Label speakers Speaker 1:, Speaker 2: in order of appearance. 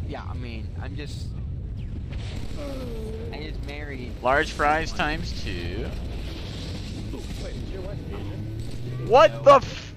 Speaker 1: Yeah, I mean, I just married.
Speaker 2: Large fries ×2.
Speaker 3: Wait, is your wife Asian?
Speaker 2: What
Speaker 1: No.
Speaker 2: the f